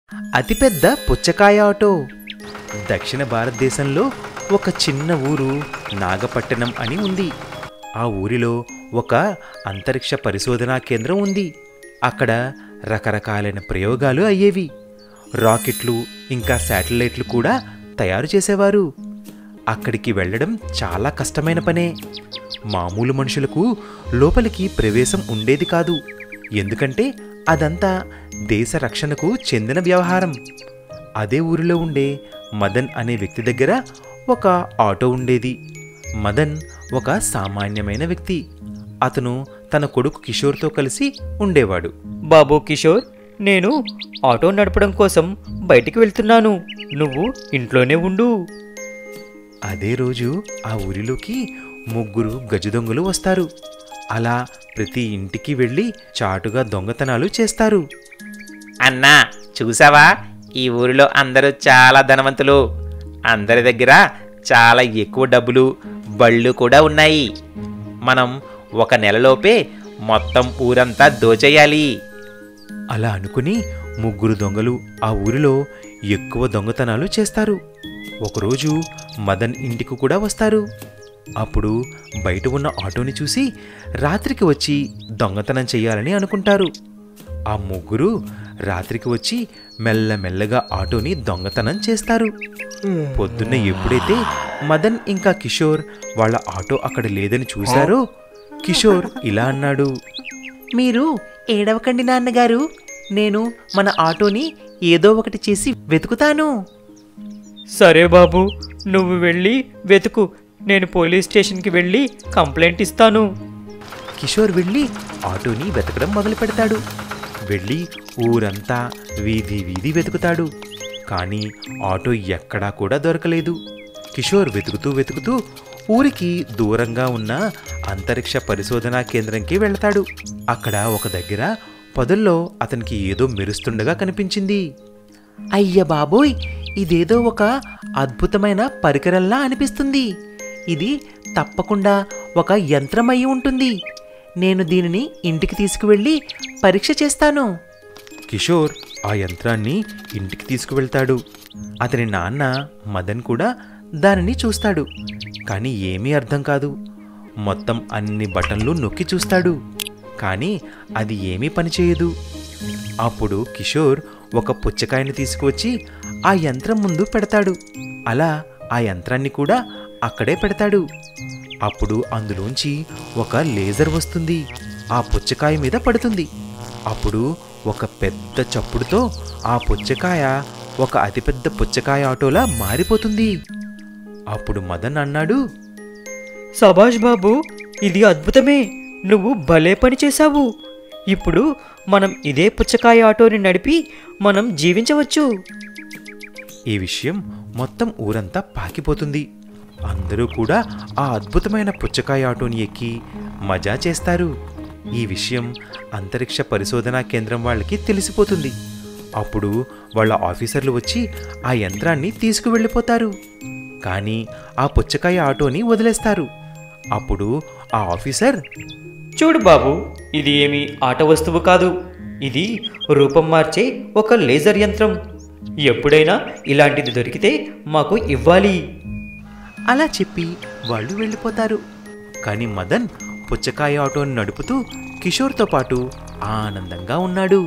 అతిపెద్ద పుచ్చకాయ ఆటో. దక్షిణ భారతదేశంలో ఒక చిన్న ఊరు నాగపట్టణం అని ఉంది. ఆ ఊరిలో ఒక అంతరిక్ష పరిశోధనా కేంద్రం ఉంది. అక్కడ రకరకాలైన ప్రయోగాలు అయ్యేవి. రాకెట్లు ఇంకా శాటిలైట్లు కూడా తయారు చేసేవారు. అక్కడికి వెళ్ళడం చాలా కష్టమైన పనే. మామూలు మనుషులకు లోపలికి ప్రవేశం ఉండేది కాదు. ఎందుకంటే అదంతా దేశ రక్షణకు చెందిన వ్యవహారం. అదే ఊరిలో ఉండే మదన్ అనే వ్యక్తి దగ్గర ఒక ఆటో ఉండేది. మదన్ ఒక సామాన్యమైన వ్యక్తి. అతను తన కొడుకు కిషోర్తో కలిసి ఉండేవాడు. బాబు కిషోర్, నేను ఆటో నడపడం కోసం బయటికి వెళ్తున్నాను. నువ్వు ఇంట్లోనే ఉండు. అదే రోజు ఆ ఊరిలోకి 3 గజదొంగలు వస్తారు. అలా ప్రతి ఇంటికి వెళ్ళి చాటుగా దొంగతనాలు చేస్తారు. అన్నా, చూసావా? ఈ ఊరిలో అందరూ చాలా ధనవంతులు. అందరి దగ్గర చాలా ఎక్కువ డబ్బులు, బళ్ళు కూడా ఉన్నాయి. మనం 1 నెలలోపే మొత్తం ఊరంతా దోచేయాలి. అలా అనుకుని 3 దొంగలు ఆ ఊరిలో ఎక్కువ దొంగతనాలు చేస్తారు. ఒకరోజు మదన్ ఇంటికి కూడా వస్తారు. అప్పుడు బయట ఉన్న ఆటోని చూసి రాత్రికి వచ్చి దొంగతనం చెయ్యాలని అనుకుంటారు. ఆ 3 రాత్రికి వచ్చి మెల్లమెల్లగా ఆటోని దొంగతనం చేస్తారు. పొద్దున్న ఎప్పుడైతే మదన్ ఇంకా కిషోర్ వాళ్ళ ఆటో అక్కడ లేదని చూశారో కిషోర్ ఇలా అన్నాడు. మీరు ఏడవకండి నాన్నగారు, నేను మన ఆటోని ఏదో ఒకటి చేసి వెతుకుతాను. సరే బాబు, నువ్వు వెళ్ళి వెతుకు. నేను పోలీస్ స్టేషన్కి వెళ్ళి కంప్లైంట్ ఇస్తాను. కిషోర్ వెళ్ళి ఆటోని వెతకడం మొదలు పెడతాడు. వెళ్ళి ఊరంతా వీధి వీధి వెతుకుతాడు. కానీ ఆటో ఎక్కడా కూడా దొరకలేదు. కిషోర్ వెతుకుతూ వెతుకుతూ ఊరికి దూరంగా ఉన్న అంతరిక్ష పరిశోధనా కేంద్రంకి వెళ్తాడు. అక్కడ ఒక దగ్గర పొదల్లో అతనికి ఏదో మెరుస్తుండగా కనిపించింది. అయ్య బాబోయ్, ఇదేదో ఒక అద్భుతమైన పరికరంలా అనిపిస్తుంది. ఇది తప్పకుండా ఒక యంత్రం అయి ఉంటుంది. నేను దీనిని ఇంటికి తీసుకువెళ్ళి పరీక్ష చేస్తాను. కిషోర్ ఆ యంత్రాన్ని ఇంటికి తీసుకువెళ్తాడు. అతని నాన్న మదన్ కూడా దానిని చూస్తాడు. కానీ ఏమీ అర్థం కాదు. మొత్తం అన్ని బటన్లు నొక్కి చూస్తాడు. కానీ అది ఏమీ పనిచేయదు. అప్పుడు కిషోర్ ఒక పుచ్చకాయని తీసుకువచ్చి ఆ యంత్రం ముందు పెడతాడు. అలా ఆ యంత్రాన్ని కూడా అక్కడే పెడతాడు. అప్పుడు అందులోంచి ఒక లేజర్ వస్తుంది. ఆ పుచ్చకాయ మీద పడుతుంది. అప్పుడు ఒక పెద్ద చప్పుడుతో ఆ పుచ్చకాయ ఒక అతిపెద్ద పుచ్చకాయ ఆటోలా మారిపోతుంది. అప్పుడు మదన్ అన్నాడు, సభాష్ బాబు, ఇది అద్భుతమే. నువ్వు భలే పని చేశావు. ఇప్పుడు మనం ఇదే పుచ్చకాయ ఆటోని నడిపి మనం జీవించవచ్చు. ఈ విషయం మొత్తం ఊరంతా పాకిపోతుంది. అందరూ కూడా ఆ అద్భుతమైన పుచ్చకాయ ఆటోని ఎక్కి మజా చేస్తారు. ఈ విషయం అంతరిక్ష పరిశోధనా కేంద్రం వాళ్ళకి తెలిసిపోతుంది. అప్పుడు వాళ్ళ ఆఫీసర్లు వచ్చి ఆ యంత్రాన్ని తీసుకువెళ్ళిపోతారు. కానీ ఆ పుచ్చకాయ ఆటోని వదిలేస్తారు. అప్పుడు ఆ ఆఫీసర్, చూడు బాబు, ఇది ఏమి ఆట వస్తువు కాదు. ఇది రూపం మార్చే ఒక లేజర్ యంత్రం. ఎప్పుడైనా ఇలాంటిది దొరికితే మాకు ఇవ్వాలి. అలా చెప్పి వాళ్ళు వెళ్ళిపోతారు. కానీ మదన్ పుచ్చకాయ ఆటోని నడుపుతూ కిషోర్తో పాటు ఆనందంగా ఉన్నాడు.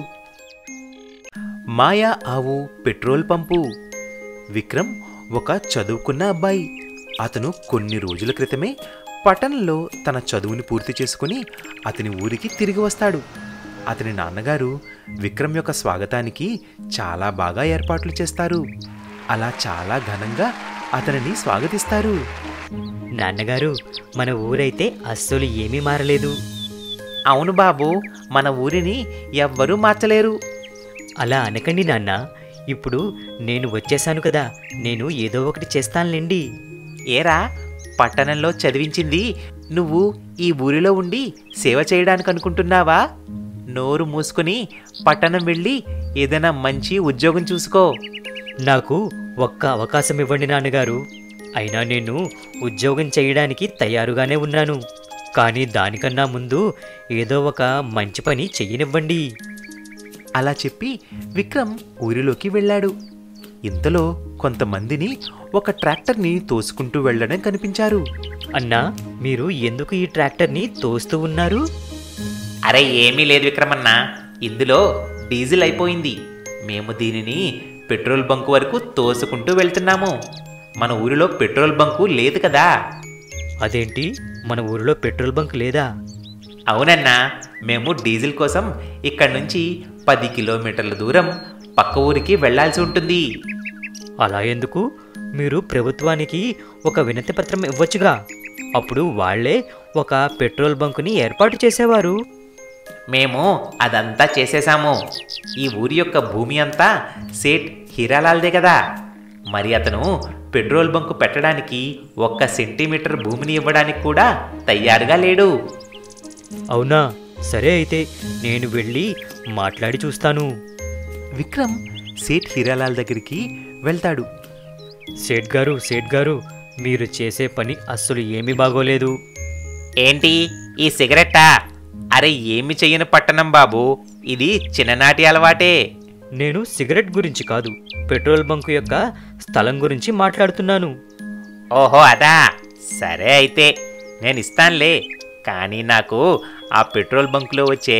మాయా ఆవు పెట్రోల్ పంపు. విక్రమ్ ఒక చదువుకున్న అబ్బాయి. అతను కొన్ని రోజుల క్రితమే పట్టణంలో తన చదువుని పూర్తి చేసుకుని అతని ఊరికి తిరిగి వస్తాడు. అతని నాన్నగారు విక్రమ్ యొక్క స్వాగతానికి చాలా బాగా ఏర్పాట్లు చేస్తారు. అలా చాలా ఘనంగా అతనిని స్వాగతిస్తారు. నాన్నగారు, మన ఊరైతే అస్సలు ఏమీ మారలేదు. అవును బాబు, మన ఊరిని ఎవ్వరూ మార్చలేరు. అలా అనకండి నాన్న. ఇప్పుడు నేను వచ్చేసాను కదా, నేను ఏదో ఒకటి చేస్తానులేండి. ఏరా, పట్టణంలో చదివించింది నువ్వు ఈ ఊరిలో ఉండి సేవ చేయడానికి అనుకుంటున్నావా? నోరు మూసుకుని పట్టణం వెళ్ళి ఏదైనా మంచి ఉద్యోగం చూసుకో. నాకు ఒక్క అవకాశం ఇవ్వండి నాన్నగారు. అయినా నేను ఉద్యోగం చేయడానికి తయారుగానే ఉన్నాను. కానీ దానికన్నా ముందు ఏదో ఒక మంచి పని చెయ్యనివ్వండి. అలా చెప్పి విక్రమ్ ఊరిలోకి వెళ్ళాడు. ఇంతలో కొంతమందిని ఒక ట్రాక్టర్ని తోసుకుంటూ వెళ్ళడం కనిపించారు. అన్నా, మీరు ఎందుకు ఈ ట్రాక్టర్ని తోస్తూ ఉన్నారు? అరే ఏమీ లేదు విక్రమన్న, ఇందులో డీజిల్ అయిపోయింది. మేము దీనిని పెట్రోల్ బంకు వరకు తోసుకుంటూ వెళ్తున్నాము. మన ఊరిలో పెట్రోల్ బంకు లేదు కదా. అదేంటి, మన ఊరిలో పెట్రోల్ బంక్ లేదా? అవునన్నా, మేము డీజిల్ కోసం ఇక్కడి నుంచి 10 కిలోమీటర్ల దూరం పక్క ఊరికి వెళ్లాల్సి ఉంటుంది. అలా ఎందుకు? మీరు ప్రభుత్వానికి ఒక వినతి పత్రం ఇవ్వచ్చుగా. అప్పుడు వాళ్లే ఒక పెట్రోల్ బంకుని ఏర్పాటు చేసేవారు. మేము అదంతా చేసేశాము. ఈ ఊరి యొక్క భూమి అంతా సేట్ హీరాలాల్దే కదా. మరి అతను పెట్రోల్ బంకు పెట్టడానికి 1 సెంటీమీటర్ భూమిని ఇవ్వడానికి కూడా తయారుగా లేడు. అవునా? సరే అయితే నేను వెళ్ళి మాట్లాడి చూస్తాను. విక్రమ్ సేట్ హీరాలాల్ దగ్గరికి వెళ్తాడు. సేట్ గారు, మీరు చేసే పని అస్సలు ఏమీ బాగోలేదు. ఏంటి ఈ సిగరెట్టా? అరే ఏమి చెయ్యను పట్టణం బాబు, ఇది చిన్ననాటి అలవాటే. నేను సిగరెట్ గురించి కాదు, పెట్రోల్ బంకు యొక్క స్థలం గురించి మాట్లాడుతున్నాను. ఓహో అదా, సరే అయితే నేను ఇస్తానులే. కానీ నాకు ఆ పెట్రోల్ బంకులో వచ్చే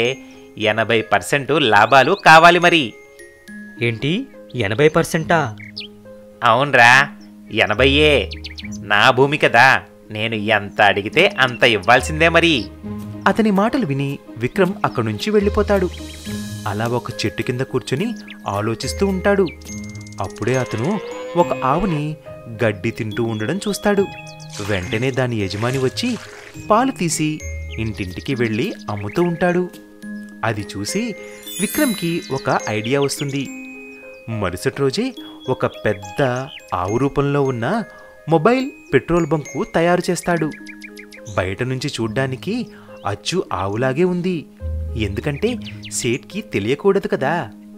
80% లాభాలు కావాలి మరి. ఏంటి, 80%? అవునరా, 80. నా భూమి కదా, నేను ఎంత అడిగితే అంత ఇవ్వాల్సిందే మరి. అతని మాటలు విని విక్రమ్ అక్కడి నుంచి వెళ్ళిపోతాడు. అలా ఒక చెట్టు కింద కూర్చుని ఆలోచిస్తూ ఉంటాడు. అప్పుడే అతను ఒక ఆవుని గడ్డి తింటూ ఉండడం చూస్తాడు. వెంటనే దాని యజమాని వచ్చి పాలు తీసి ఇంటింటికి వెళ్ళి అమ్ముతూ ఉంటాడు. అది చూసి విక్రమ్కి ఒక ఐడియా వస్తుంది. మరుసటి రోజే ఒక పెద్ద ఆవు రూపంలో ఉన్న మొబైల్ పెట్రోల్ బంకు తయారు చేస్తాడు. బయట నుంచి చూడ్డానికి అచ్చు ఆవులాగే ఉంది. ఎందుకంటే సేట్కి తెలియకూడదు కదా.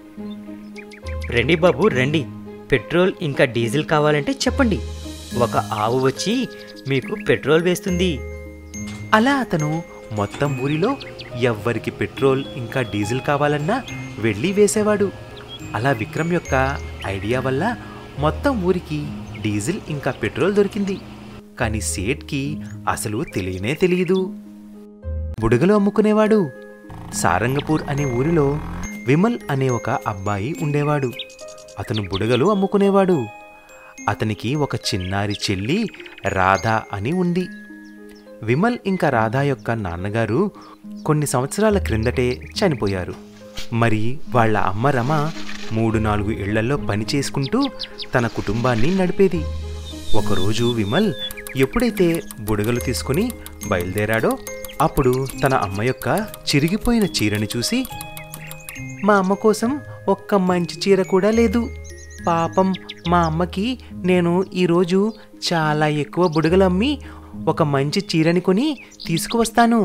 రండి బాబు రండి, పెట్రోల్ ఇంకా డీజిల్ కావాలంటే చెప్పండి, ఒక ఆవు వచ్చి మీకు పెట్రోల్ వేస్తుంది. అలా అతను మొత్తం ఊరిలో ఎవ్వరికి పెట్రోల్ ఇంకా డీజిల్ కావాలన్నా వెళ్ళి వేసేవాడు. అలా విక్రమ్ యొక్క ఐడియా వల్ల మొత్తం ఊరికి డీజిల్ ఇంకా పెట్రోల్ దొరికింది. కానీ సేట్కి అసలు తెలియనే తెలియదు. బుడగలు అమ్ముకునేవాడు. సారంగపూర్ అనే ఊరిలో విమల్ అనే ఒక అబ్బాయి ఉండేవాడు. అతను బుడగలు అమ్ముకునేవాడు. అతనికి ఒక చిన్నారి చెల్లి రాధా అని ఉంది. విమల్ ఇంకా రాధా యొక్క నాన్నగారు కొన్ని సంవత్సరాల క్రిందటే చనిపోయారు. మరి వాళ్ళ అమ్మ రమ 3-4 ఇళ్లల్లో పని చేసుకుంటూ తన కుటుంబాన్ని నడిపేది. ఒకరోజు విమల్ ఎప్పుడైతే బుడగలు తీసుకుని బయలుదేరాడో అప్పుడు తన అమ్మ యొక్క చిరిగిపోయిన చీరని చూసి, మా అమ్మ కోసం ఒక్క మంచి చీర కూడా లేదు. పాపం మా అమ్మకి నేను ఈరోజు చాలా ఎక్కువ బుడగలు అమ్మి ఒక మంచి చీరని కొని తీసుకువస్తాను.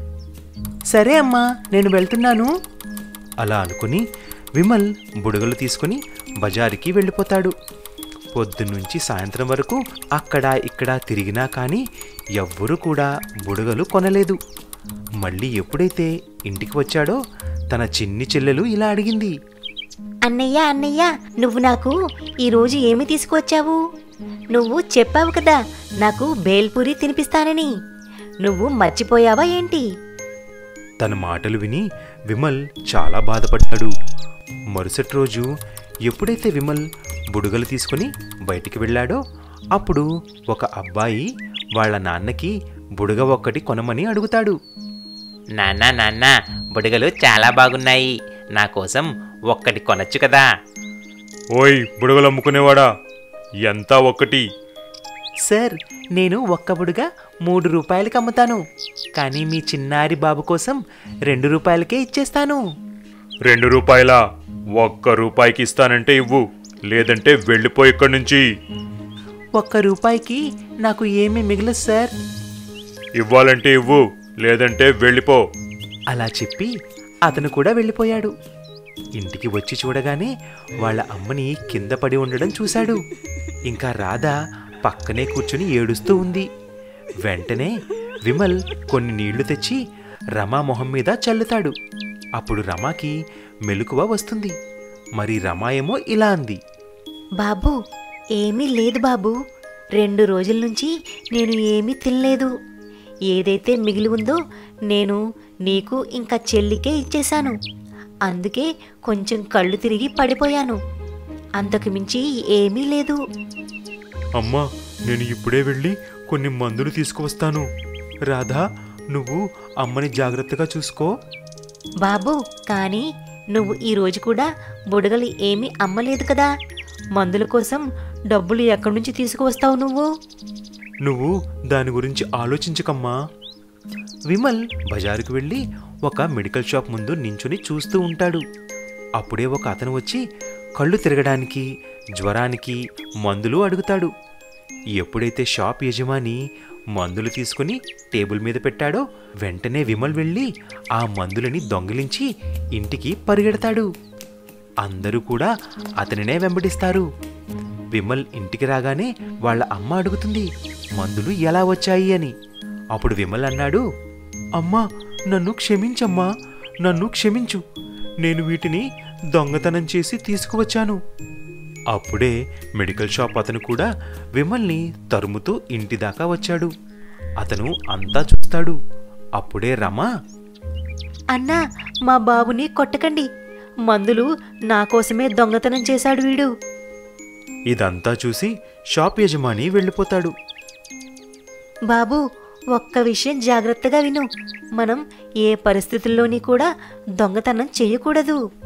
సరే అమ్మా, నేను వెళ్తున్నాను. అలా అనుకుని విమల్ బుడగలు తీసుకుని బజారుకి వెళ్ళిపోతాడు. పొద్దున్నుంచి సాయంత్రం వరకు అక్కడ ఇక్కడ తిరిగినా కానీ ఎవ్వరూ కూడా బుడగలు కొనలేదు. మళ్ళీ ఎప్పుడైతే ఇంటికి వచ్చాడో తన చిన్ని చెల్లెలు ఇలా అడిగింది. అన్నయ్య అన్నయ్య, నువ్వు నాకు ఈరోజు ఏమి తీసుకువచ్చావు? నువ్వు చెప్పావు కదా నాకు బేల్పూరి తినిపిస్తానని. నువ్వు మర్చిపోయావా ఏంటి? తన మాటలు విని విమల్ చాలా బాధపడ్డాడు. మరుసటి రోజు ఎప్పుడైతే విమల్ బుడగలు తీసుకుని బయటికి వెళ్ళాడో అప్పుడు ఒక అబ్బాయి వాళ్ళ నాన్నకి బుడగ ఒక్కటి కొనమని అడుగుతాడు. నాన్న బుడగలు చాలా బాగున్నాయి, నా కోసం ఒక్కటి కొనొచ్చు కదా. ఓయ్ బుడగలు అమ్ముకునేవాడా, ఎంత ఒక్కటి? సార్, నేను ఒక్క బుడగ 3 రూపాయలకి అమ్ముతాను. కానీ మీ చిన్నారి బాబు కోసం 2 రూపాయలకే ఇచ్చేస్తాను. 2 రూపాయలా? 1 రూపాయికి ఇస్తానంటే ఇవ్వు, లేదంటే వెళ్ళిపో ఇక్కడి నుంచి. 1 రూపాయికి నాకు ఏమీ మిగలదు సార్. ఇవ్వాలంటే ఇవ్వు, లేదంటే వెళ్ళిపో. అలా చెప్పి అతను కూడా వెళ్ళిపోయాడు. ఇంటికి వచ్చి చూడగానే వాళ్ళ అమ్మని కింద పడి ఉండడం చూశాడు. ఇంకా రాధ పక్కనే కూర్చుని ఏడుస్తూ ఉంది. వెంటనే విమల్ కొన్ని నీళ్లు తెచ్చి రమా మొహం మీద చల్లుతాడు. అప్పుడు రమాకి మెలకువ వస్తుంది. మరి రమ ఏమో ఇలా అంది. బాబు, ఏమీ లేదు బాబు. 2 రోజుల నుంచి నేను ఏమీ తినలేదు. ఏదైతే మిగిలి ఉందో నేను నీకు ఇంకా చెల్లికే ఇచ్చేశాను. అందుకే కొంచెం కళ్ళు తిరిగి పడిపోయాను. అంతకు మించి ఏమీ లేదు. అమ్మా, నేను ఇప్పుడే వెళ్ళి కొన్ని మందులు తీసుకువస్తాను. రాధా, నువ్వు అమ్మని జాగ్రత్తగా చూసుకో. బాబు, కానీ నువ్వు ఈరోజు కూడా బుడగలు ఏమీ అమ్మలేదు కదా. మందుల కోసం డబ్బులు ఎక్కడి నుంచి తీసుకువస్తావు నువ్వు? నువ్వు దాని గురించి ఆలోచించకమ్మా. విమల్ బజారుకు వెళ్ళి ఒక మెడికల్ షాప్ ముందు నించుని చూస్తూ ఉంటాడు. అప్పుడే ఒక అతను వచ్చి కళ్ళు తిరగడానికి, జ్వరానికి మందులు అడుగుతాడు. ఎప్పుడైతే షాప్ యజమాని మందులు తీసుకుని టేబుల్ మీద పెట్టాడో వెంటనే విమల్ వెళ్ళి ఆ మందులని దొంగిలించి ఇంటికి పరిగెడతాడు. అందరూ కూడా అతనినే వెంబడిస్తారు. విమల్ ఇంటికి రాగానే వాళ్ళ అమ్మ అడుగుతుంది మందులు ఎలా వచ్చాయి అని. అప్పుడు విమల్ అన్నాడు, అమ్మా, నన్ను క్షమించమ్మా, నన్ను క్షమించు. నేను వీటిని దొంగతనం చేసి తీసుకువచ్చాను. అప్పుడే మెడికల్ షాప్ అతను కూడా విమల్ని తరుముతూ ఇంటి దాకా వచ్చాడు. అతను అంతా చూస్తాడు. అప్పుడే రమ, అన్నా, మా బాబుని కొట్టకండి. మందులు నా కోసమే దొంగతనం చేశాడు వీడు. ఇదంతా చూసి షాప్ యజమాని వెళ్ళిపోతాడు. బాబు, ఒక్క విషయం జాగ్రత్తగా విను. మనం ఏ పరిస్థితుల్లోని కూడా దొంగతనం చేయకూడదు.